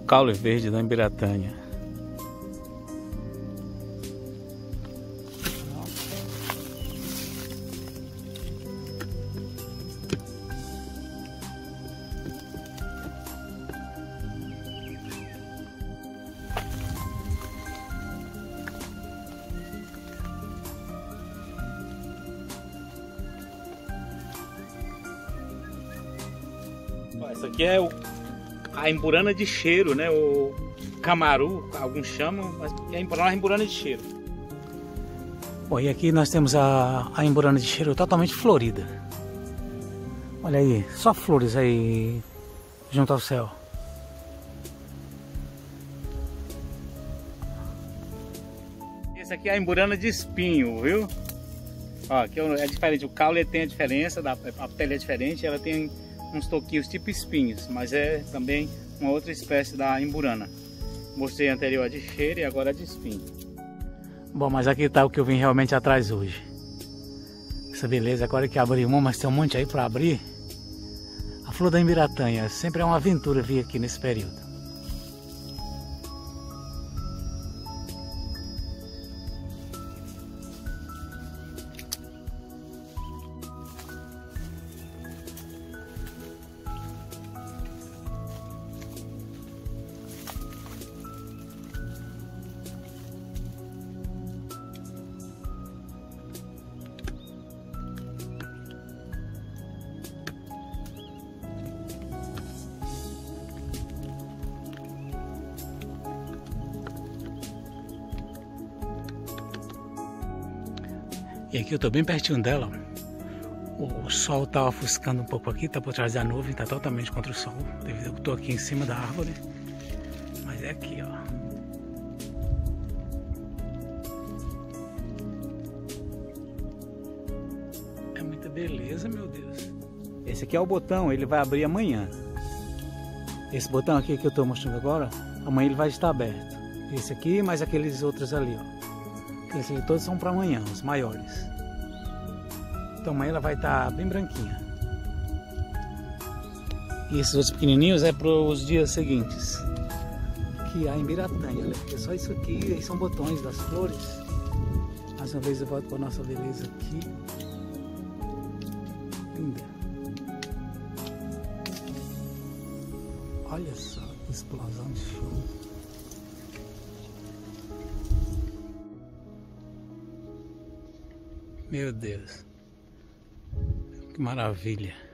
caule verde da Embiratânia. Essa aqui é a emburana de cheiro, né? O camaru, alguns chamam, mas é a emburana de cheiro. Bom, e aqui nós temos a emburana de cheiro totalmente florida. Olha aí, só flores aí junto ao céu. Esse aqui é a emburana de espinho, viu? Ó, aqui é diferente, o caule tem a diferença, a pele é diferente, ela tem uns toquinhos tipo espinhos, mas é também uma outra espécie da emburana. Mostrei anterior a de cheiro e agora a de espinho. Bom, mas aqui está o que eu vim realmente atrás hoje. Essa beleza, agora que abri uma, mas tem um monte aí para abrir. A flor da Embiratânia, sempre é uma aventura vir aqui nesse período. E aqui eu estou bem pertinho dela. O sol está ofuscando um pouco aqui, está por trás da nuvem, está totalmente contra o sol. Devido a que eu estou aqui em cima da árvore. Mas é aqui, ó. É muita beleza, meu Deus. Esse aqui é o botão, ele vai abrir amanhã. Esse botão aqui que eu estou mostrando agora, amanhã ele vai estar aberto. Esse aqui, mais aqueles outros ali, ó. Esses aqui todos são para amanhã, os maiores. Então amanhã ela vai estar bem branquinha. E esses outros pequenininhos é para os dias seguintes. Aqui a Embiratânia, olha, porque só isso aqui, aí são botões das flores. Mais uma vez eu volto para a nossa beleza aqui. Linda. Olha só que explosão de show. Meu Deus, que maravilha!